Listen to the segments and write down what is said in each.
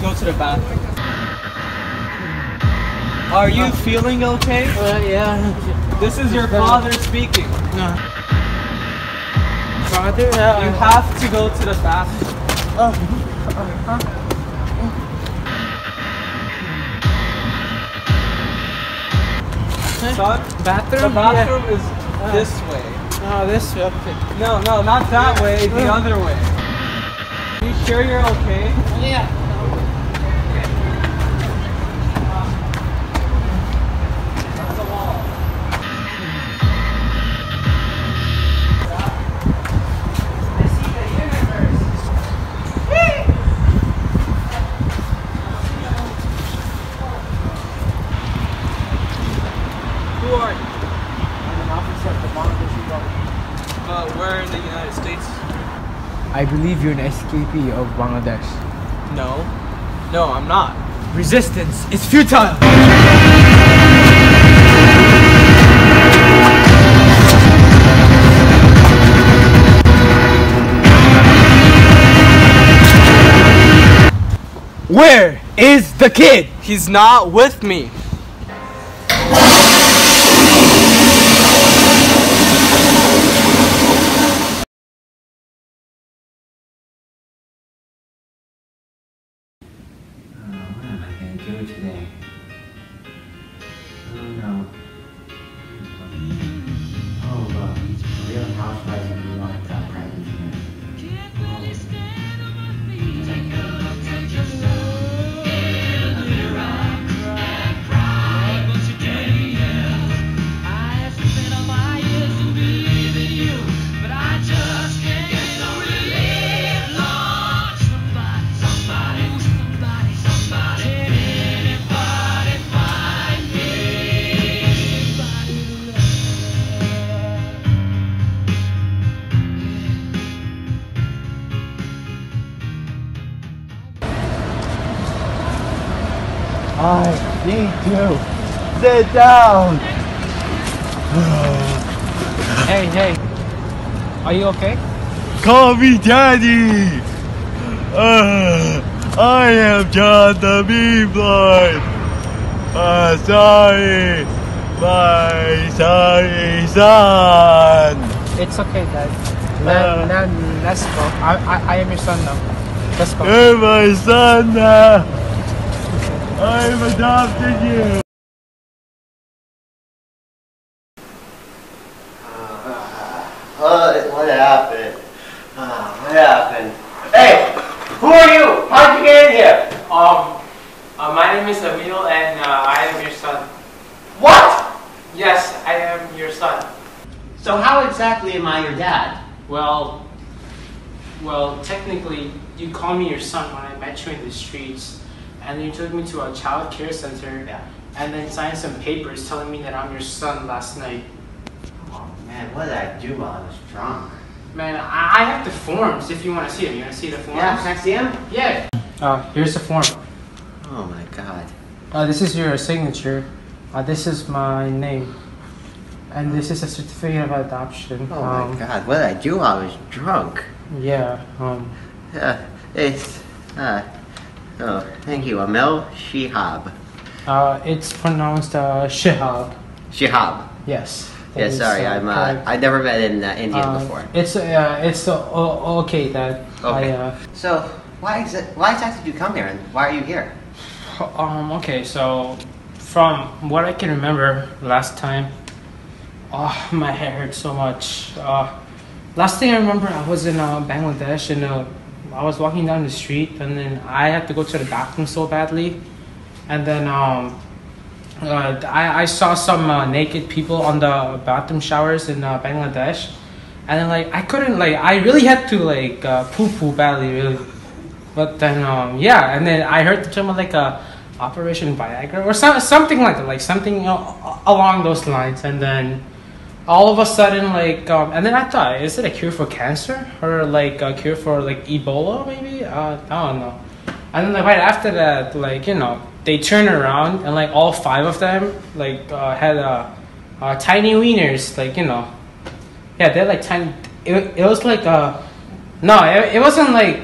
go to the bathroom. Are you feeling okay? Yeah. This is your father speaking. Father? You have to go to the bathroom. Son, Bathroom? the bathroom is this way. Oh, this way. Okay. No, not that way, the other way. Are you sure you're okay? Yeah. That's a wall. I see the universe. Who are you? I'm an officer of the Bangladesh government. We're in the United States. I believe you're an escapee of Bangladesh. No, I'm not. Resistance is futile! Where is the kid? He's not with me. Today. Oh no. Oh look, real housewives of New York got pregnant tonight. I need to sit down. Hey. Are you okay? Call me daddy. I am John the Memelord. Sorry, my sorry son. It's okay, Dad. Let's go. I am your son now. Let's go. You're my son now. I've adopted you. What happened? What happened? Hey! Who are you? How'd you get in here? My name is Amil and I am your son. What? Yes, I am your son. So how exactly am I your dad? Well, technically, you called me your son when I met you in the streets, and then you took me to a child care center, and then signed some papers telling me that I'm your son last night. Oh man, what did I do while I was drunk? Man, I have the forms if you want to see them. You want to see the forms? Yeah, can I see him? Yeah. Here's the form. Oh my god. This is your signature. This is my name. And this is a certificate of adoption. Oh my god, what did I do while I was drunk? Yeah, Oh, thank you, Amil Shaheb. it's pronounced Shaheb. Shaheb. Yes. Yeah, sorry, I never met in India before. It's okay that Okay. So why exactly did you come here, and why are you here? Okay, so from what I can remember last time, my head hurts so much. Last thing I remember, I was in Bangladesh, and I was walking down the street, and then I had to go to the bathroom so badly, and then I saw some naked people on the bathroom showers in Bangladesh, and then I couldn't I really had to poo badly really, but then and then I heard the term of Operation Viagra or something like that, something along those lines, and then all of a sudden and then I thought, is it a cure for cancer or a cure for Ebola maybe? I don't know. And then right after that, they turned around and all 5 of them had tiny wieners, they're tiny. It was no, it wasn't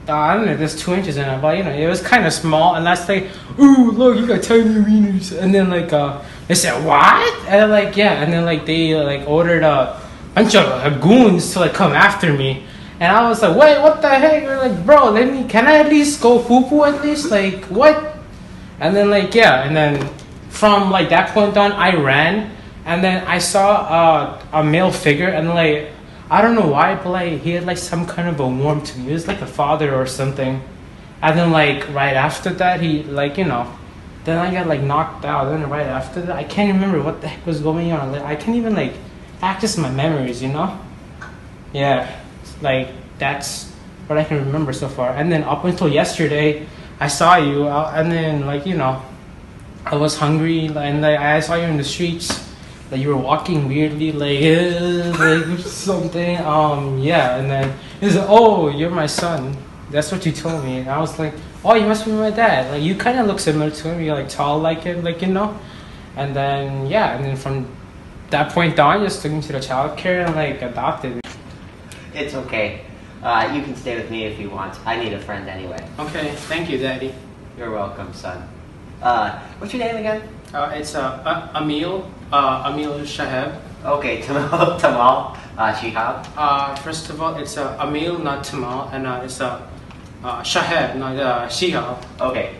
I don't know, there's 2 inches in it, but you know, it was kind of small. And that's like, ooh, look, you got tiny wieners. And then like, they said, what? And like, yeah, and then like they like ordered a bunch of goons to like come after me. And I was like, wait, what the heck? They're like, bro, can I at least go poo-poo at least? Like, what? And then like, yeah, and then from like that point on, I ran. And then I saw a male figure, and like, I don't know why, but like, he had like some kind of a warmth to me. He was like a father or something. And then like, right after that, he like, you know, then I got like knocked out. Then right after that, I can't remember what the heck was going on. Like, I can't even like access my memories, you know? Yeah. Like, that's what I can remember so far. And then up until yesterday, I saw you, and then like, you know, I was hungry, and like, I saw you in the streets, like you were walking weirdly, like something. Yeah, and then he said, "Oh, you're my son." That's what you told me, and I was like, "Oh, you must be my dad. Like, you kind of look similar to him. You're like tall like him, like, you know." And then yeah, and then from that point on, just took me to the childcare and like adopted me. It's okay. You can stay with me if you want. I need a friend anyway. Okay, thank you, Daddy. You're welcome, son. What's your name again? It's Amil. Amil Shaheb. Okay, Tamal, Shihab. First of all, it's Amil, not Tamal, and it's Shaheb, not Shihab. Okay.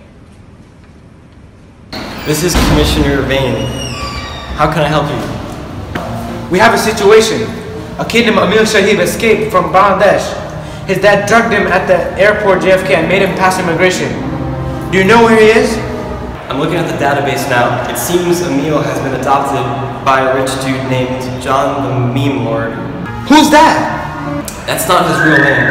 This is Commissioner Vane. How can I help you? We have a situation. A kid named Amil Shahib escaped from Bangladesh. His dad drugged him at the airport JFK and made him pass immigration. Do you know where he is? I'm looking at the database now. It seems Amil has been adopted by a rich dude named John the Memelord. Who's that? That's not his real name.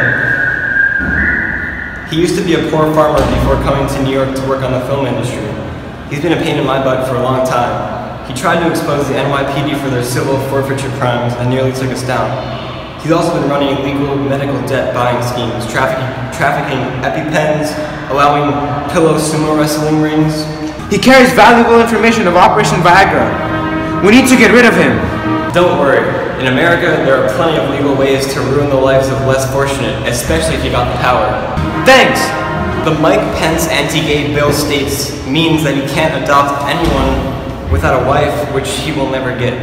He used to be a poor farmer before coming to New York to work on the film industry. He's been a pain in my butt for a long time. He tried to expose the NYPD for their civil forfeiture crimes and nearly took us down. He's also been running illegal medical debt buying schemes, trafficking EpiPens, allowing pillow sumo wrestling rings. He carries valuable information of Operation Viagra. We need to get rid of him. Don't worry. In America, there are plenty of legal ways to ruin the lives of less fortunate, especially if you got the power. Thanks! The Mike Pence anti-gay bill states means that he can't adopt anyone without a wife, which he will never get.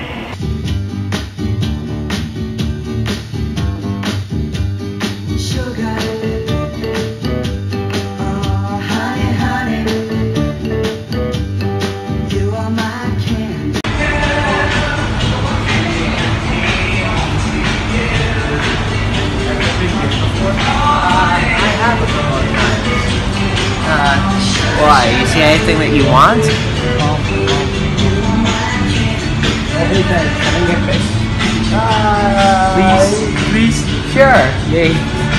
Why? You see anything that you want? Please, sure. Yay.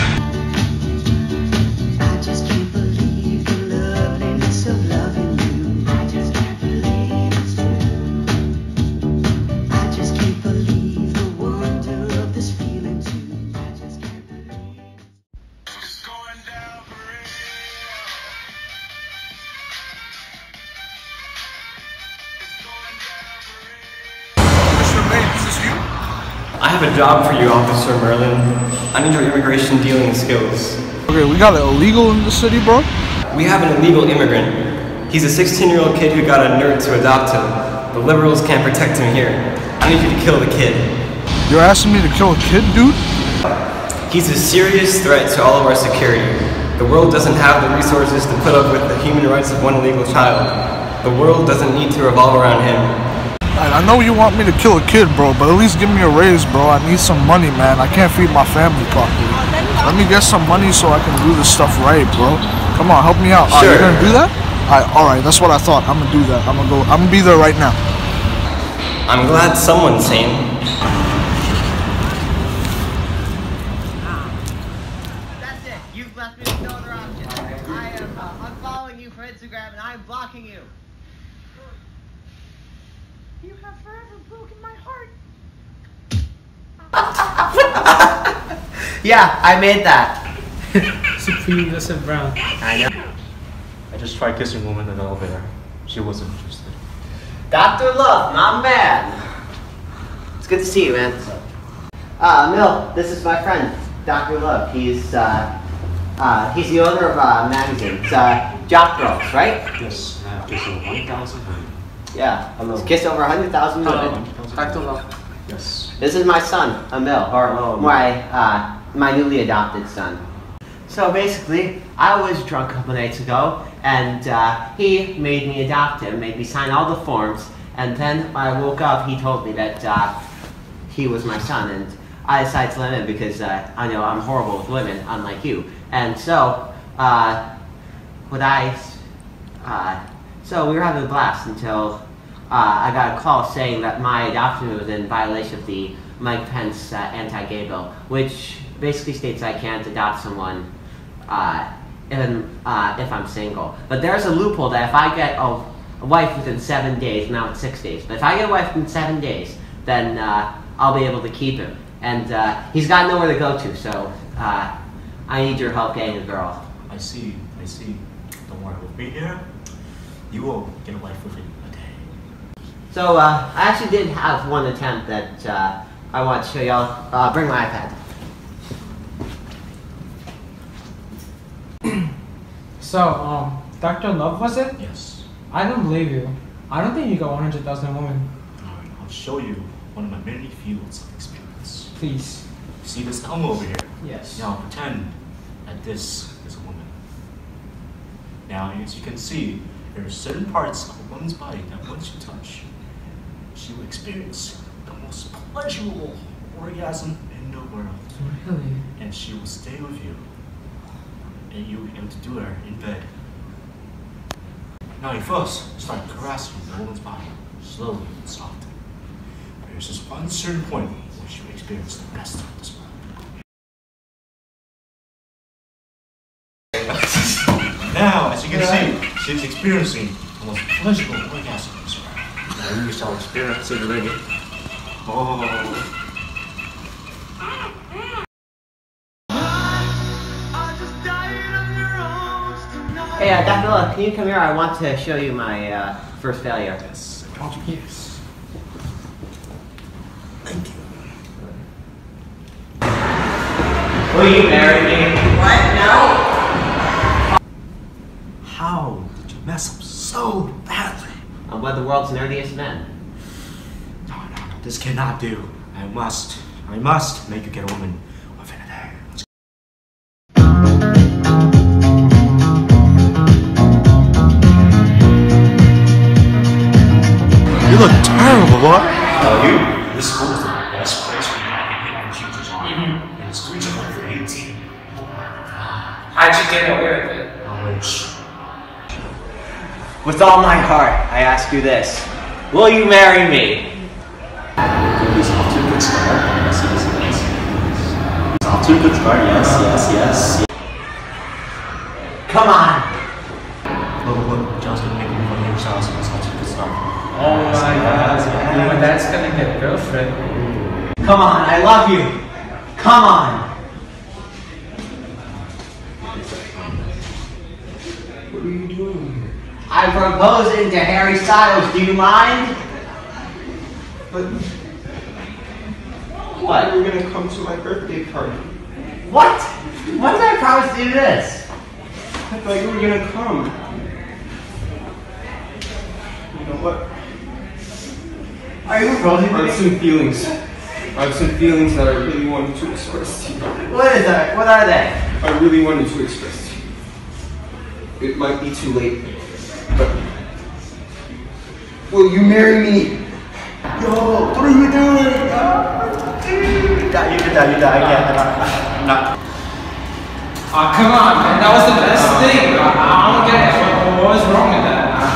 I just can't believe the loveliness of loving you. I just can't believe it's true. I just can't believe the wonder of this feeling too. I just can't believe it's going down for real. I have a job for you, Officer Merlin. I need your immigration dealing skills. Okay, we got an illegal in the city, bro? We have an illegal immigrant. He's a 16-year-old kid who got a nerd to adopt him. The liberals can't protect him here. I need you to kill the kid. You're asking me to kill a kid, dude? He's a serious threat to all of our security. The world doesn't have the resources to put up with the human rights of one illegal child. The world doesn't need to revolve around him. I know you want me to kill a kid, bro, but at least give me a raise, bro. I need some money, man. I can't feed my family properly. Let me get some money so I can do this stuff right, bro. Come on, help me out. Sure. You're gonna do that? Alright, that's what I thought. I'm gonna do that. I'm gonna be there right now. I'm glad someone's sane. That's it. You've left me with no other option. I am unfollowing you for Instagram and I'm blocking you. You have forever broken my heart. Yeah, I made that. Supreme Joseph Brown. I know. I just tried kissing a woman in the elevator. She wasn't interested. Dr. Love, my man. It's good to see you, man. Mill, this is my friend, Dr. Love. He's He's the owner of a magazine. It's Jockgirls, right? Yes, I have kissed over 1,000 women. Yeah. He's kissed over 100,000 women. Yes. This is my son, Amil, or my newly adopted son. So basically, I was drunk a couple nights ago, and he made me adopt him, made me sign all the forms, and then when I woke up, he told me that he was my son, and I decided to let him in because I know I'm horrible with women, unlike you. And so, so we were having a blast until I got a call saying that my adoption was in violation of the Mike Pence anti-gay bill, which basically states I can't adopt someone if I'm single. But there's a loophole that if I get a wife within 7 days, now it's 6 days, but if I get a wife within 7 days, then I'll be able to keep him. And he's got nowhere to go to, so I need your help getting a girl. I see. Don't worry, with me here, you will get a wife within a day. So I actually did have one attempt that I want to show y'all. Bring my iPad. So, Dr. Love, was it? Yes. I don't believe you. I don't think you got 100,000 women. Alright, I'll show you one of my many fields of experience. Please. See this elm over here? Yes. Now pretend that this is a woman. Now, as you can see, there are certain parts of a woman's body that once you touch, she will experience the most pleasurable orgasm in the world. Really? And she will stay with you. And you'll be able to do her in bed. Now you first start caressing the woman's body, slowly and softly. There's just one certain point where she will experience the best of this world. Now, as you can see, she's experiencing the most pleasurable orgasm in this world. Now you shall experience it already. Oh. Hey, Dr. Love, can you come here? I want to show you my first failure. Yes. Yes. Thank you. Will you marry me? What? No? How did you mess up so badly? I'm one of the world's nerdiest men. No, this cannot do. I must make you get a woman within a day. You look terrible, boy. This school is the best place for black teachers on. And it's reachable for 18. How'd you get away with it? Knowledge. With all my heart, I ask you this. Will you marry me? He's off to a good start. Yes. He's off to a good start. Yes. Come on. Look, John's gonna make a move on the other side, so it's off to a good start. Oh my god. My dad's gonna get a girlfriend. Come on, I love you. Come on. What are you doing here? I'm proposing to Harry Styles. Do you mind? But What? you were gonna come to my birthday party. What? When did I promise to do this? I thought you were gonna come. You know what? Are you proposing I to have me? some feelings. I have some feelings that I really wanted to express to you. What is that? What are they? I really wanted to express to you. It might be too late, but will you marry me? Yo, what are you doing? You die. No. Oh, come on, man. That was the best thing. I don't get it. What was wrong with that?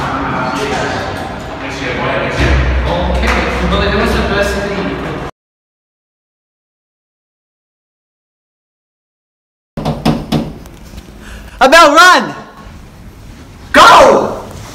Okay, but it was the best thing. Amil, run! Go!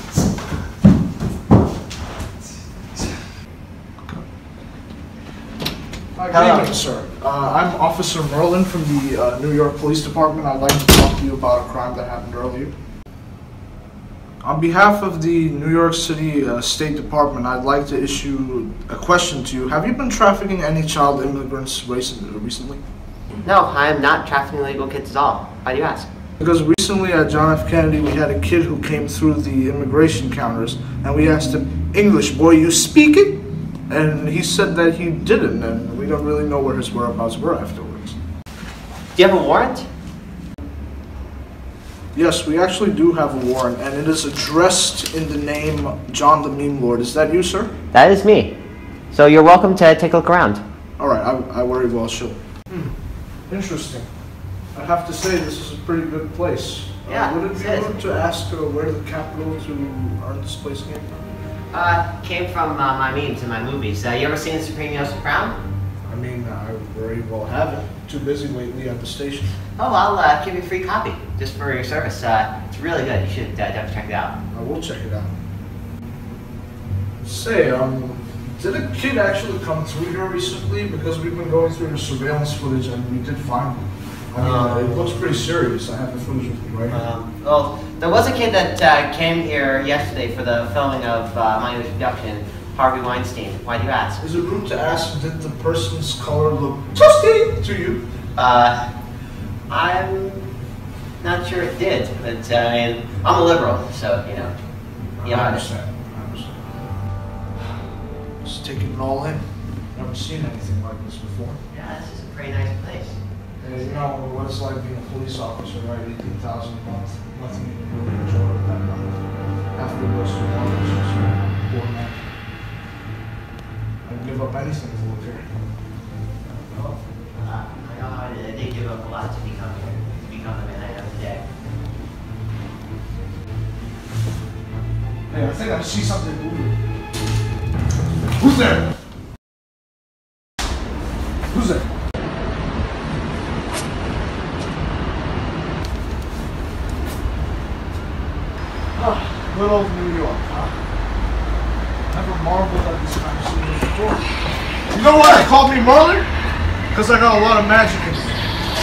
Good evening, sir. I'm Officer Merlin from the New York Police Department. I'd like to talk to you about a crime that happened earlier. On behalf of the New York City State Department, I'd like to issue a question to you. Have you been trafficking any child immigrants recently? No, I am not trafficking illegal kids at all. Why do you ask? Because recently at John F. Kennedy, we had a kid who came through the immigration counters, and we asked him, "English, boy, you speak it?" And he said that he didn't, and we don't really know where his whereabouts were afterwards. Do you have a warrant? Yes, we actually do have a warrant, and it is addressed in the name John the Memelord. Is that you, sir? That is me. So you're welcome to take a look around. All right, I very well should. Interesting. I have to say this is a pretty good place. Yeah, would it be it is. rude to ask where the capital to earn this place came from? Came from my memes and my movies. You ever seen Supreme Joseph Brown? I mean, I very well haven't. Too busy lately at the station. Oh, I'll give you a free copy just for your service. It's really good. You should definitely check it out. I will check it out. Say, did a kid actually come through here recently? Because we've been going through the surveillance footage and we did find him. I mean, it looks pretty serious. I have the footage with me right now. Well, there was a kid that came here yesterday for the filming of my introduction, Harvey Weinstein. Why do you ask? Is it rude to ask, did the person's color look toasty to you? I'm not sure it did, but I mean, I'm a liberal, so, you know. Yeah, I understand. Just taking it all in. Never seen anything like this before. Yeah, this is a pretty nice place. And you know what it's like being a police officer, right? 18,000 a month. Nothing you can really enjoy with that money. After it goes to mortgage, it's a poor man. I'd give up anything to live here. Well, I know I did give up a lot to become here, to become the man I am today. Hey, I think I see something moving. Who's there? Who's there? Oh, good old New York, huh? Never marveled at this kind of scenery before. You know why they called me Merlin? Because I got a lot of magic in me.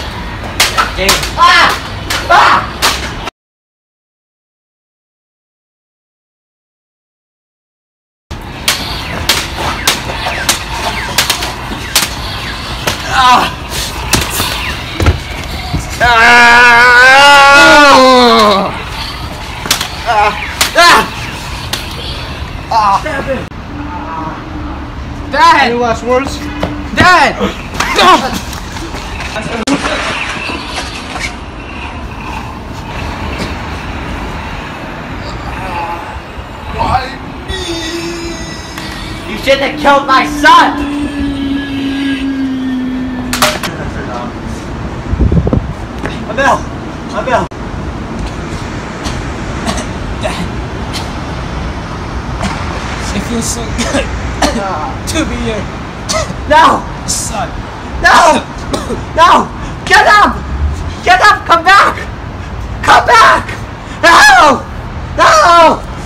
Dad! Any last words? Dad! Why You shouldn't have killed my son! Amil! It feels so good to be here. No! Son. No! No! Get up! Get up! Come back! Come back! No! No!